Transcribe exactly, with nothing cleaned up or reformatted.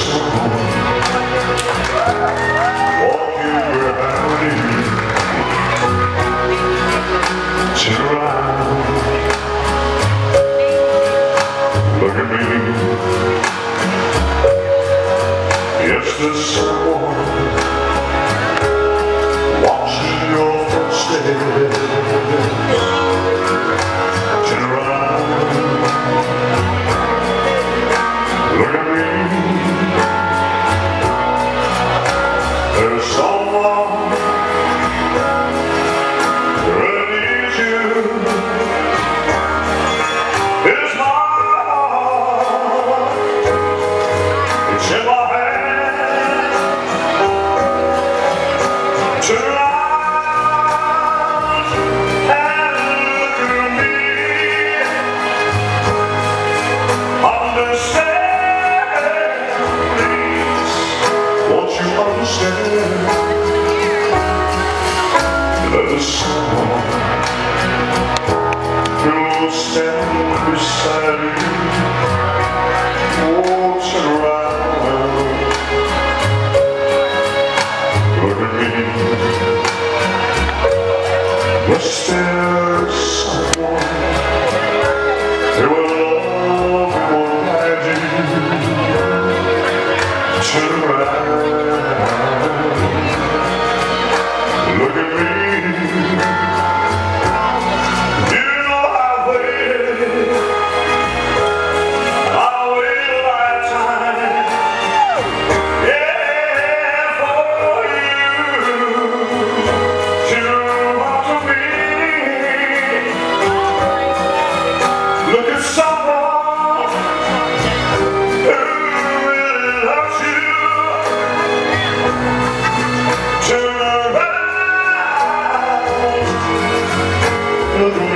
walking behind you. Turn around, look at me. Yes, there's someone watching your footsteps. Turn around, look at me. There's someone that needs you. It's my heart, it's in my hand. Turn around and look at me. Understand, please, won't you understand? There's someone who'll stand beside you. Oh, turn around, look at me. Yes, there's someone who will love you and guide you. Turn around, look at me. You know I've waited, I've waited a lifetime, yeah, for you to come to me. Look at someone who really loves you. Turn around, look at me.